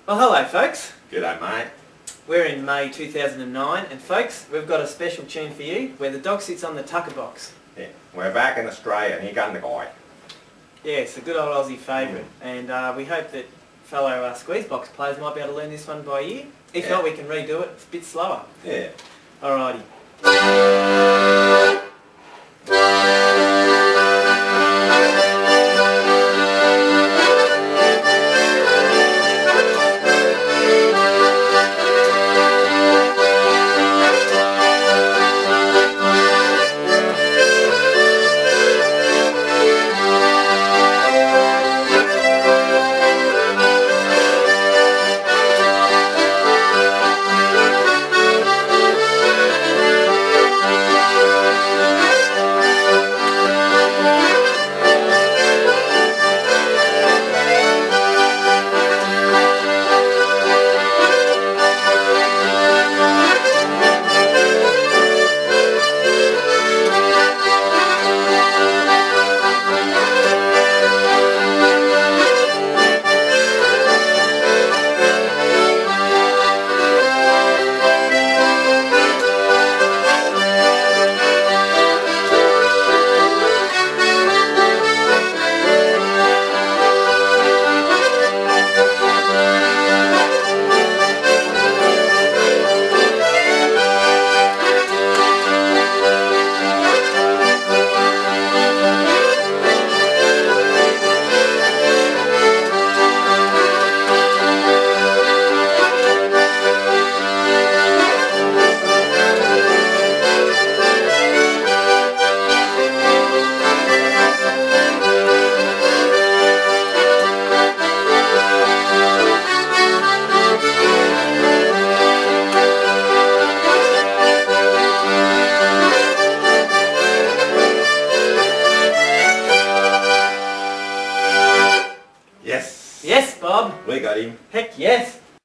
Well, hello folks. G'day mate. We're in May 2009 and folks, we've got a special tune for you where the dog sits on the tucker box. Yeah, we're back in Australia and here comes the guy. Yeah, it's a good old Aussie favourite and we hope that fellow Squeezebox players might be able to learn this one by ear. If not, we can redo it. It's a bit slower. Yeah. Alrighty. Yes. Yes, Bob. We got him. Heck yes.